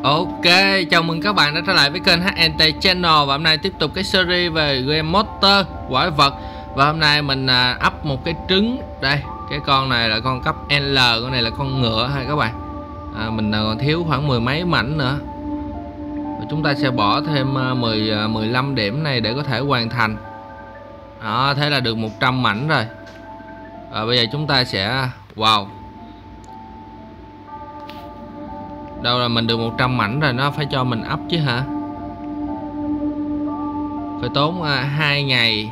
Ok, chào mừng các bạn đã trở lại với kênh HNT Channel. Và hôm nay tiếp tục cái series về game monster quái vật. Và hôm nay mình up một cái trứng. Đây, cái con này là con cấp L, con này là con ngựa ha các bạn. Mình còn thiếu khoảng mười mấy mảnh nữa. Và chúng ta sẽ bỏ thêm 15 điểm này để có thể hoàn thành. Đó, thế là được 100 mảnh rồi. Và bây giờ chúng ta sẽ... Wow, đâu là mình được 100 mảnh rồi, nó phải cho mình up chứ hả? Phải tốn 2 ngày.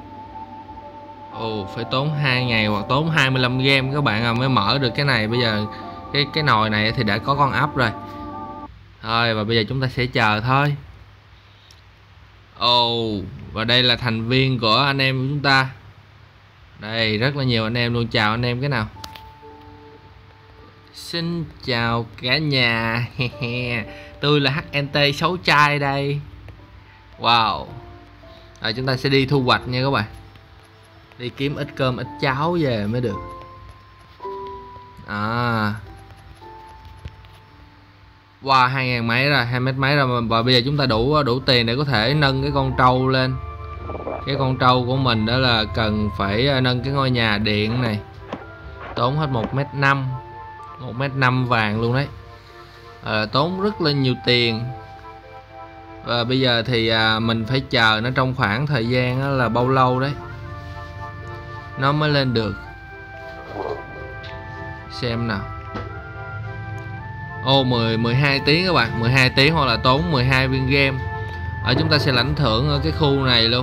Phải tốn 2 ngày hoặc tốn 25 game các bạn mới mở được cái này. Bây giờ cái nồi này thì đã có con up rồi. Thôi và bây giờ chúng ta sẽ chờ thôi. Và đây là thành viên của anh em của chúng ta. Đây rất là nhiều anh em luôn. Chào anh em cái nào. Xin chào cả nhà. Tôi là HNT xấu trai đây. Wow. Rồi chúng ta sẽ đi thu hoạch nha các bạn. Đi kiếm ít cơm ít cháo về mới được. Wow, 2.000 mấy rồi, 2 mét mấy rồi. Và bây giờ chúng ta đủ tiền để có thể nâng cái con trâu lên. Cái con trâu của mình đó là cần phải nâng cái ngôi nhà điện này. Tốn hết 1m5, 1m5 vàng luôn đấy. Tốn rất là nhiều tiền. Và bây giờ thì mình phải chờ nó trong khoảng thời gian là bao lâu đấy nó mới lên được. Xem nào. 12 tiếng các bạn, 12 tiếng hoặc là tốn 12 viên game. Chúng ta sẽ lãnh thưởng ở cái khu này luôn.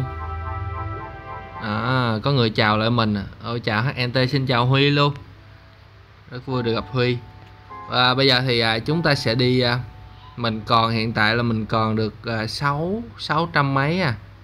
Có người chào lại mình. Chào HNT, xin chào Huy luôn. Rất vui được gặp Huy. Và bây giờ thì chúng ta sẽ đi. Mình còn hiện tại là mình còn được 600 mấy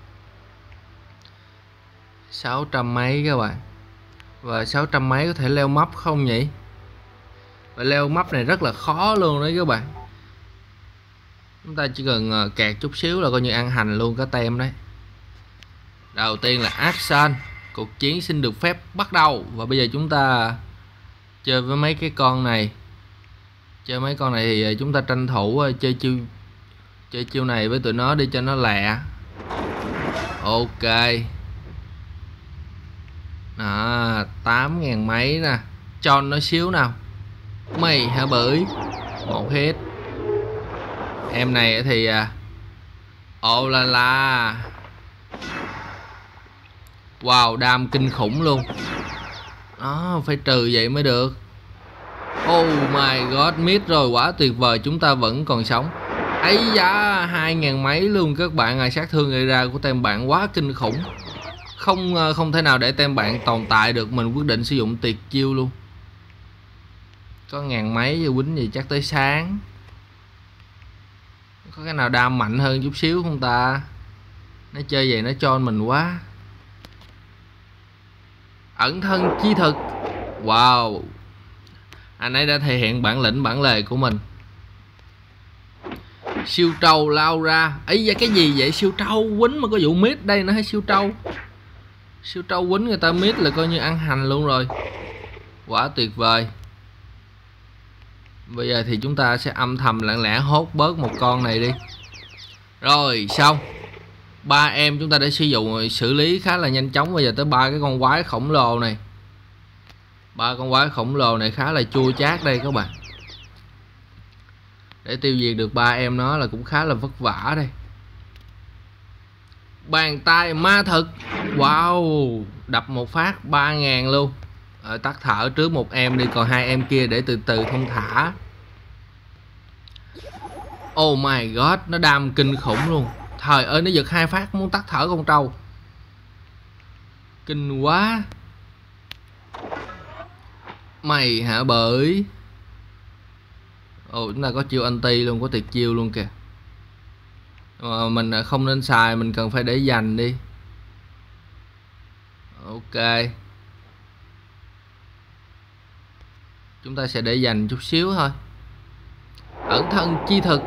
600 mấy các bạn. Và 600 mấy có thể leo map không nhỉ? Và leo map này rất là khó luôn đấy các bạn. Chúng ta chỉ cần kẹt chút xíu là coi như ăn hành luôn cái tem đấy. Đầu tiên là action. Cuộc chiến xin được phép bắt đầu. Và bây giờ chúng ta chơi với mấy cái con này. Chơi mấy con này thì chúng ta tranh thủ chơi chiêu này với tụi nó đi cho nó lẹ. Ok. 8.000 mấy nè. Cho nó xíu nào. Mày hả bưởi. Một hit. Em này thì la. Wow, đam kinh khủng luôn. Phải trừ vậy mới được. Oh my god, mít rồi, quá tuyệt vời, chúng ta vẫn còn sống. Ấy da, 2.000 mấy luôn các bạn. Sát thương gây ra của tem bạn quá kinh khủng. Không thể nào để tem bạn tồn tại được. Mình quyết định sử dụng tuyệt chiêu luôn. Có 1.000 mấy giờ quýnh gì chắc tới sáng. Có cái nào đam mạnh hơn chút xíu không ta? Nó chơi vậy nó cho mình quá. Ẩn thân chi thực. Wow, anh ấy đã thể hiện bản lĩnh bản lề của mình. Siêu trâu lao ra. Ấy da, cái gì vậy? Siêu trâu quýnh mà có vụ mít đây nữa hay siêu trâu? Siêu trâu quýnh người ta mít là coi như ăn hành luôn rồi. Quá tuyệt vời. Bây giờ thì chúng ta sẽ âm thầm lặng lẽ hốt bớt một con này đi. Rồi xong. 3 em chúng ta đã sử dụng xử lý khá là nhanh chóng. Bây giờ tới 3 cái con quái khổng lồ này. 3 con quái khổng lồ này khá là chua chát đây các bạn. Để tiêu diệt được 3 em nó là cũng khá là vất vả đây. Bàn tay ma thực. Wow, đập một phát 3.000 luôn. Tắt thở trước một em đi, còn 2 em kia để từ từ thông thả. Oh my god, nó đam kinh khủng luôn. Trời ơi, nó giật 2 phát muốn tắt thở con trâu. Kinh quá. Mày hả bởi. Chúng ta có chiêu anti luôn, có tuyệt chiêu luôn kìa. Mà mình không nên xài, mình cần phải để dành đi. Ok. Chúng ta sẽ để dành chút xíu thôi. Ẩn thân chi thực.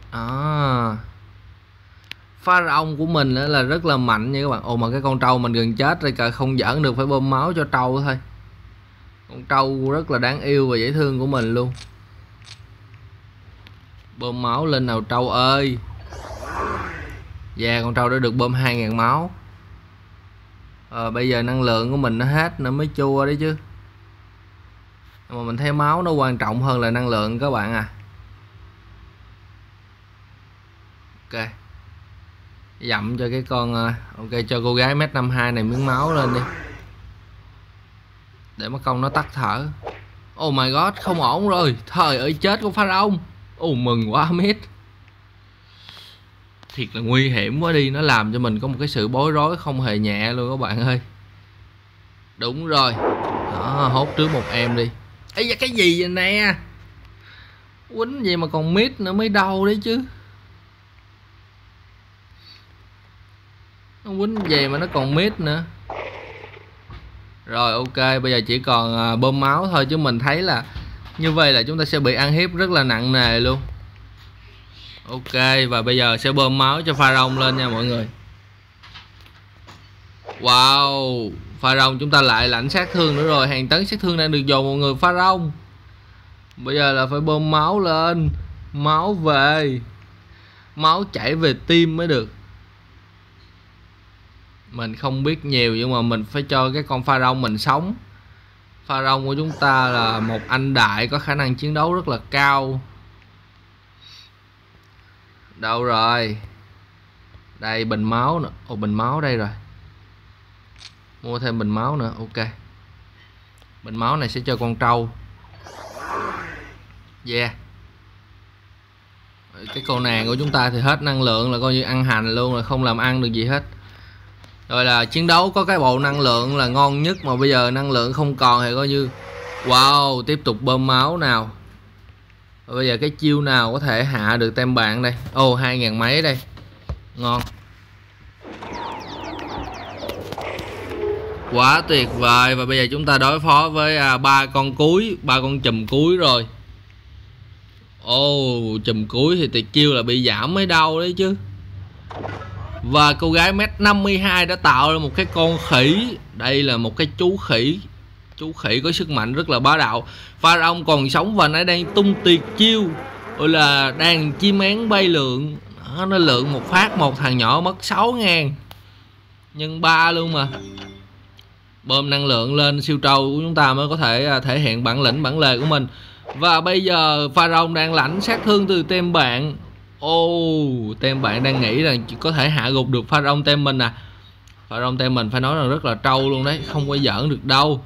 Pharaoh của mình là rất là mạnh nha các bạn. Mà cái con trâu mình gần chết rồi, cả không giỡn được, phải bơm máu cho trâu thôi. Con trâu rất là đáng yêu và dễ thương của mình luôn. Bơm máu lên nào trâu ơi. Con trâu đã được bơm 2.000 máu. Bây giờ năng lượng của mình nó hết nữa mới chua đấy chứ. Mà mình thấy máu nó quan trọng hơn là năng lượng các bạn à. Ok, dặm cho cái con ok, cho cô gái mét 52 này miếng máu lên đi, để mất công nó tắt thở. Oh my god, không ổn rồi. Trời ơi, chết con pharaoh. Mừng quá mít. Thiệt là nguy hiểm quá đi. Nó làm cho mình có một cái sự bối rối không hề nhẹ luôn các bạn ơi. Đúng rồi. Đó, hốt trước một em đi. Ây da, cái gì vậy nè. Quýnh gì mà còn mít nữa mới đau đấy chứ. Nó quýnh gì mà nó còn mít nữa. Rồi ok, bây giờ chỉ còn bơm máu thôi, chứ mình thấy là như vậy là chúng ta sẽ bị ăn hiếp rất là nặng nề luôn. Ok, và bây giờ sẽ bơm máu cho pharaoh lên nha mọi người. Wow, pharaoh chúng ta lại lãnh sát thương nữa rồi. Hàng tấn sát thương đang được dồn mọi người pharaoh. Bây giờ là phải bơm máu lên. Máu về. Máu chảy về tim mới được. Mình không biết nhiều nhưng mà mình phải cho cái con pharaoh mình sống. Pharaoh của chúng ta là một anh đại có khả năng chiến đấu rất là cao. Đâu rồi? Đây, bình máu nữa. Bình máu đây rồi. Mua thêm bình máu nữa. Ok, bình máu này sẽ cho con trâu. Cái cô nàng của chúng ta thì hết năng lượng là coi như ăn hành luôn, là không làm ăn được gì hết. Rồi là chiến đấu có cái bộ năng lượng là ngon nhất, mà bây giờ năng lượng không còn thì coi như wow, tiếp tục bơm máu nào. Rồi bây giờ cái chiêu nào có thể hạ được tem bạn đây. 2.000 mấy đây. Ngon. Quá tuyệt vời. Và bây giờ chúng ta đối phó với 3 con cuối, 3 con chùm cuối rồi. Chùm cuối thì tuyệt chiêu là bị giảm mới đau đấy chứ. Và cô gái mét 52 đã tạo ra một cái con khỉ. Đây là một cái chú khỉ. Chú khỉ có sức mạnh rất là bá đạo. Pharaoh còn sống và nó đang tung tuyệt chiêu, gọi là đàn chim én bay lượn. Nó lượn một phát, một thằng nhỏ mất 6.000 nhân 3 luôn mà. Bơm năng lượng lên siêu trâu của chúng ta mới có thể thể hiện bản lĩnh bản lề của mình. Và bây giờ pharaoh đang lãnh sát thương từ tem bạn. Tem bạn đang nghĩ rằng chỉ có thể hạ gục được pharaoh tem mình à. Pharaoh tem mình phải nói rằng rất là trâu luôn đấy, không có giỡn được đâu.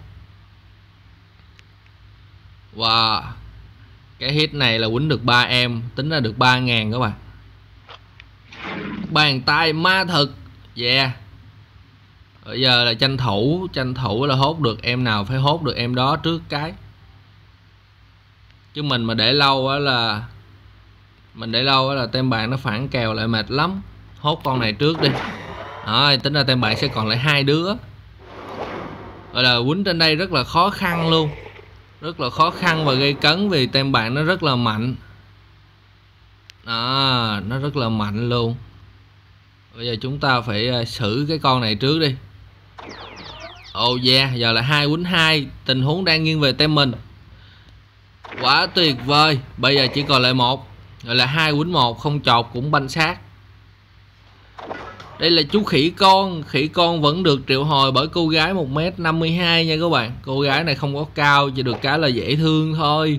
Wow, cái hit này là quýnh được 3 em, tính ra được 3.000 các bạn. Bàn tay ma thực. Bây giờ là tranh thủ là hốt được em nào phải hốt được em đó trước cái. Chứ mình mà để lâu á là tem bạn nó phản kèo lại mệt lắm. Hốt con này trước đi. Rồi, tính ra tem bạn sẽ còn lại 2 đứa. Gọi là quýnh trên đây rất là khó khăn luôn. Rất là khó khăn và gây cấn vì tem bạn nó rất là mạnh. Nó rất là mạnh luôn. Bây giờ chúng ta phải xử cái con này trước đi. Giờ là 2 quýnh 2. Tình huống đang nghiêng về tem mình. Quá tuyệt vời. Bây giờ chỉ còn lại 1. Gọi là 2 quýnh 1, không chọt cũng banh sát. Đây là chú khỉ con. Khỉ con vẫn được triệu hồi bởi cô gái 1m52 nha các bạn. Cô gái này không có cao, chỉ được cái là dễ thương thôi.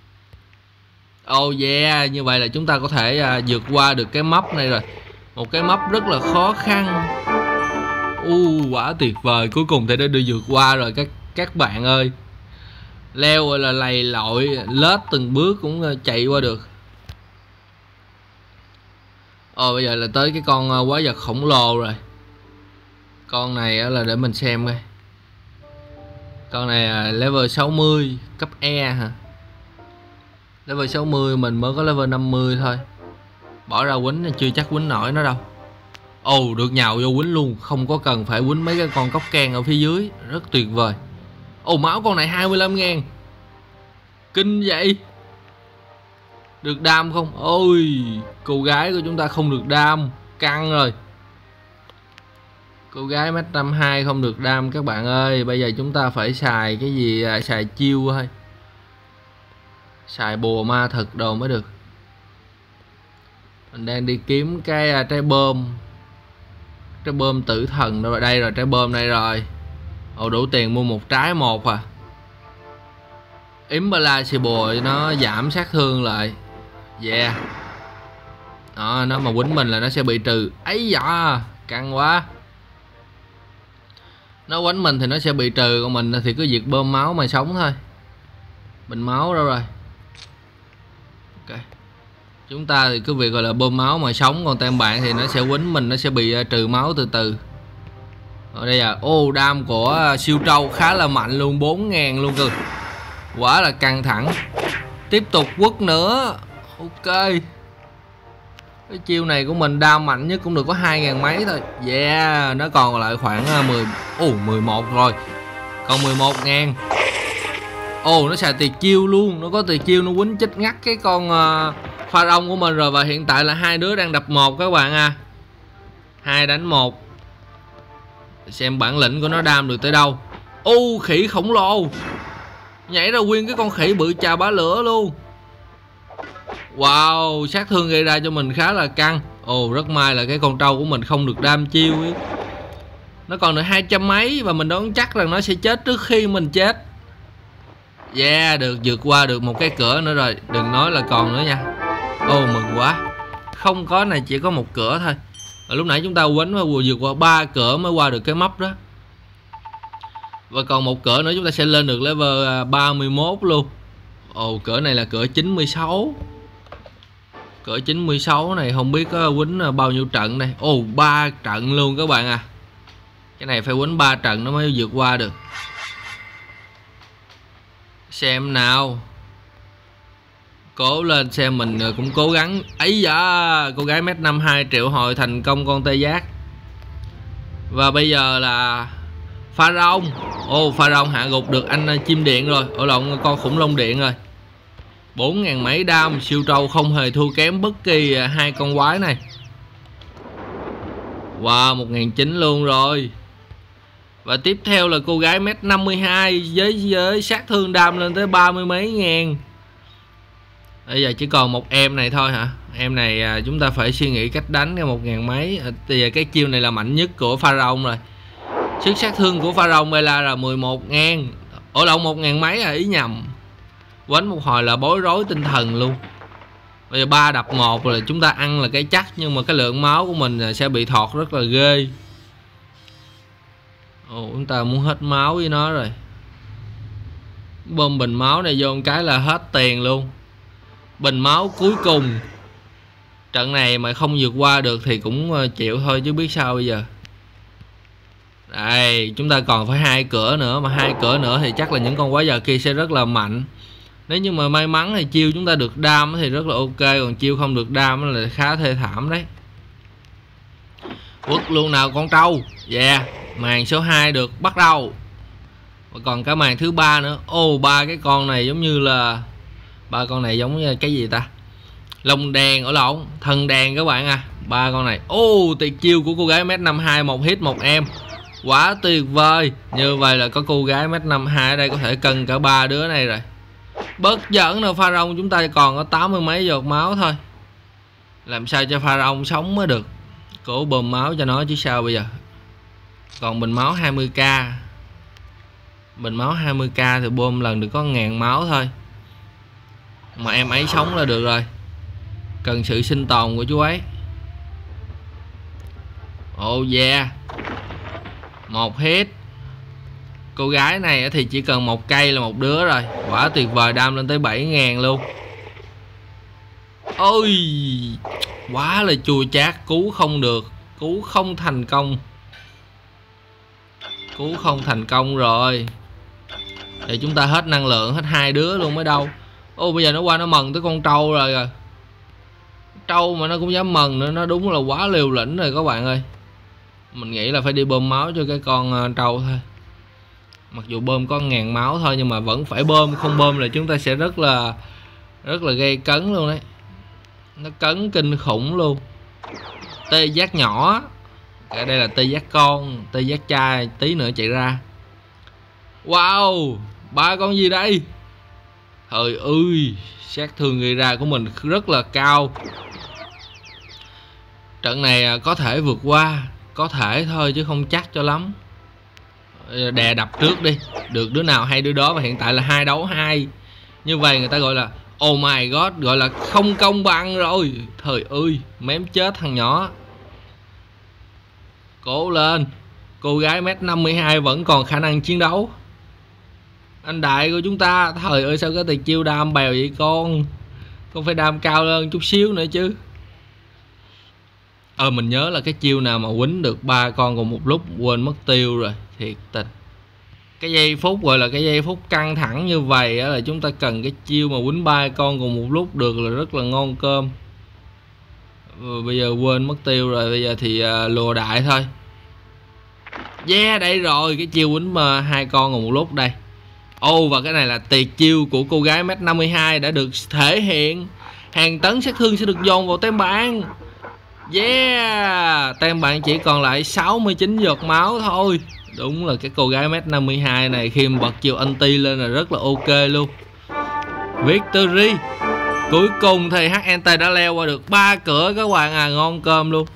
Như vậy là chúng ta có thể vượt qua được cái map này rồi. Một cái map rất là khó khăn. Quá tuyệt vời. Cuối cùng thì đã được vượt qua rồi các bạn ơi. Leo gọi là lầy lội, lết từng bước cũng chạy qua được. Bây giờ là tới cái con quái vật khổng lồ rồi. Con này là để mình xem coi. Con này là level 60, cấp E hả? Level 60 mình mới có level 50 thôi. Bỏ ra quýnh chưa chắc quýnh nổi nó đâu. Được nhào vô quýnh luôn, không có cần phải quýnh mấy cái con cốc can ở phía dưới. Rất tuyệt vời. Máu con này 25.000. Kinh vậy. Được đam không? Cô gái của chúng ta không được đam. Căng rồi. Cô gái mét 52 không được đam các bạn ơi. Bây giờ chúng ta phải xài cái gì? Xài chiêu thôi. Xài bùa ma thực đồ mới được. Mình đang đi kiếm cái trái bơm. Trái bơm tử thần đâu rồi, đây rồi, trái bơm đây rồi. Ồ, đủ tiền mua một trái một à. Impossible nó giảm sát thương lại. Yeah. Đó, nó mà quýnh mình là nó sẽ bị trừ. Ấy dạ, căng quá. Nó quánh mình thì nó sẽ bị trừ, còn mình thì cứ việc bơm máu mà sống thôi. Bình máu đâu rồi? Ok. Chúng ta thì cứ việc gọi là bơm máu mà sống, còn tem bạn thì nó sẽ quýnh mình, nó sẽ bị trừ máu từ từ. Ở đây à, đam của siêu trâu khá là mạnh luôn, 4.000 luôn cơ. Quá là căng thẳng. Tiếp tục quất nữa. Ok. Cái chiêu này của mình đam mạnh nhất cũng được có 2.000 mấy thôi. Yeah, nó còn lại khoảng 11 rồi. Còn 11.000. Nó xài tuyệt chiêu luôn, nó có tuyệt chiêu, nó quýnh chết ngắt cái con pharaoh của mình rồi. Và hiện tại là hai đứa đang đập một các bạn à. 2 đánh 1. Xem bản lĩnh của nó đam được tới đâu. Khỉ khổng lồ. Nhảy ra nguyên cái con khỉ bự chà bá lửa luôn. Wow, sát thương gây ra cho mình khá là căng. Rất may là cái con trâu của mình không được đam chiêu ấy. Nó còn được 200 mấy và mình đoán chắc rằng nó sẽ chết trước khi mình chết. Yeah, được vượt qua được một cái cửa nữa rồi. Đừng nói là còn nữa nha. Mừng quá. Không có này, chỉ có một cửa thôi. Lúc nãy chúng ta quánh và vượt qua 3 cửa mới qua được cái map đó. Và còn một cửa nữa chúng ta sẽ lên được level 31 luôn. Cửa này là cửa 96. Cửa 96 này không biết có quýnh bao nhiêu trận đây. 3 trận luôn các bạn à. Cái này phải quýnh 3 trận nó mới vượt qua được. Xem nào. Cố lên, xem mình cũng cố gắng. Ấy da, cô gái mét 52 triệu hồi thành công con tê giác. Và bây giờ là pharaoh. Pharaoh hạ gục được anh chim điện rồi. Con khủng long điện rồi. 4.000 mấy đam, siêu trâu không hề thua kém bất kỳ hai con quái này. Wow, 1.900 luôn rồi. Và tiếp theo là cô gái mét 52 với sát thương đam lên tới 30 mấy ngàn. Bây giờ chỉ còn một em này thôi hả? Em này chúng ta phải suy nghĩ cách đánh cái 1.000 mấy. Thì cái chiêu này là mạnh nhất của pharaoh rồi. Sức sát thương của pharaoh Bella là 11.000. 1.000 mấy à, ý nhầm. Quánh một hồi là bối rối tinh thần luôn. Bây giờ 3 đập 1 là chúng ta ăn là cái chắc. Nhưng mà cái lượng máu của mình sẽ bị thọt rất là ghê. Chúng ta muốn hết máu với nó rồi. Bơm bình máu này vô một cái là hết tiền luôn. Bình máu cuối cùng. Trận này mà không vượt qua được thì cũng chịu thôi chứ biết sao bây giờ. Đây, chúng ta còn phải 2 cửa nữa. Mà 2 cửa nữa thì chắc là những con quái vật kia sẽ rất là mạnh. Nếu như mà may mắn thì chiêu chúng ta được đam thì rất là ok. Còn chiêu không được đam là khá thê thảm đấy. Quất luôn nào con trâu. Yeah, màn số 2 được bắt đầu. Và còn cái màn thứ 3 nữa. 3 cái con này giống như là 3 con này giống như cái gì ta? Lông đèn, thần đèn các bạn à. 3 con này. Tuyệt chiêu của cô gái mét 52, một hit một em. Quá tuyệt vời. Như vậy là có cô gái mét 52 ở đây có thể cân cả 3 đứa này rồi. Bớt giỡn đâu, pharaoh chúng ta còn có 80 mấy giọt máu thôi. Làm sao cho pharaoh sống mới được. Cố bơm máu cho nó chứ sao bây giờ. Còn bình máu 20k. Bình máu 20k thì bơm lần được có 1.000 máu thôi. Mà em ấy sống là được rồi. Cần sự sinh tồn của chú ấy. Yeah. Một hit. Cô gái này thì chỉ cần một cây là một đứa rồi. Quả tuyệt vời, đam lên tới 7.000 luôn. Quá là chua chát. Cứu không được. Cứu không thành công. Cứu không thành công rồi. Thì chúng ta hết năng lượng, hết 2 đứa luôn mới đâu. Bây giờ nó qua nó mần tới con trâu rồi. Trâu mà nó cũng dám mần nữa. Nó đúng là quá liều lĩnh rồi các bạn ơi. Mình nghĩ là phải đi bơm máu cho cái con trâu thôi. Mặc dù bơm có 1.000 máu thôi nhưng mà vẫn phải bơm. Không bơm là chúng ta sẽ rất là gây cấn luôn đấy. Nó cấn kinh khủng luôn. Tê giác nhỏ. Đây là tê giác con, tê giác trai. Tí nữa chạy ra. Wow, 3 con gì đây? Trời ơi, sát thương gây ra của mình rất là cao. Trận này có thể vượt qua, có thể thôi chứ không chắc cho lắm. Đè đập trước đi, được đứa nào hay đứa đó. Và hiện tại là 2 đấu 2. Như vậy người ta gọi là oh my god, gọi là không công bằng rồi. Trời ơi, mém chết thằng nhỏ. Cố lên, cô gái mét 52 vẫn còn khả năng chiến đấu. Anh đại của chúng ta, trời ơi sao có tiền chiêu đam bèo vậy con phải đam cao hơn chút xíu nữa chứ. Mình nhớ là cái chiêu nào mà quýnh được 3 con cùng một lúc, quên mất tiêu rồi, thiệt tình. Cái giây phút gọi là cái giây phút căng thẳng như vậy là chúng ta cần cái chiêu mà quýnh 3 con cùng một lúc được là rất là ngon cơm. Bây giờ quên mất tiêu rồi, bây giờ thì lùa đại thôi. Yeah, đây rồi, cái chiêu quýnh 2 con cùng một lúc đây. Và cái này là tuyệt chiêu của cô gái mét 52 đã được thể hiện. Hàng tấn sát thương sẽ được dồn vào tem bạn. Yeah, tem bạn chỉ còn lại 69 giọt máu thôi. Đúng là cái cô gái mét 52 này khi mà bật chiều anti lên là rất là ok luôn. Victory. Cuối cùng thì HNT đã leo qua được 3 cửa các bạn à, ngon cơm luôn.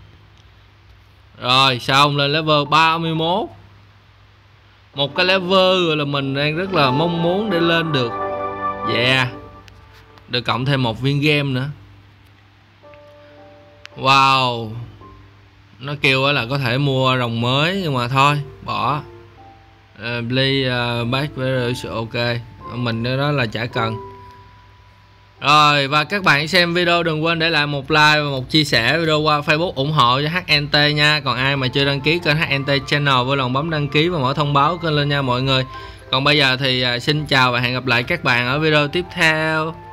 Rồi xong lên level 31. Một cái level gọi là mình đang rất là mong muốn để lên được. Yeah, được cộng thêm 1 viên game nữa. Wow, nó kêu là có thể mua rồng mới nhưng mà thôi bỏ. Play back với ok, mình đó là chả cần. Rồi, và các bạn xem video đừng quên để lại một like và một chia sẻ video qua Facebook ủng hộ cho HNT nha. Còn ai mà chưa đăng ký kênh HNT Channel vui lòng bấm đăng ký và mở thông báo kênh lên nha mọi người. Còn bây giờ thì xin chào và hẹn gặp lại các bạn ở video tiếp theo.